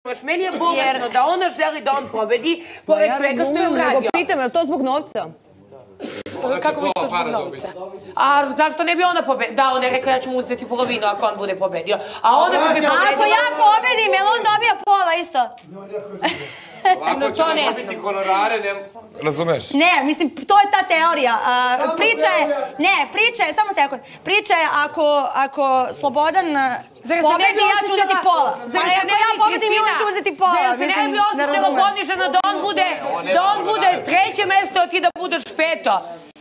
Meni je bolesno da ona želi da on pobedi, pored svega što je uradio. Nego pitam, je li to zbog novca? Kako bi to zbog novca? A zašto ne bi ona pobedio? Da, on je rekao ja ću mu uzeti polovinu ako on bude pobedio. A ona bi pobedio... Ako ja pobedim, jel on dobija pola isto? No to ne znam. Razumeš? Ne, mislim, to je ta teorija. Priča je, samo sekund. Priča je ako Slobodan pobedi, ja ću uzeti pola. Ako ja pobedim, on će uzeti pola. Zar se ne bi osjećala ponižena da on bude treće mesto, a ti da budeš peto?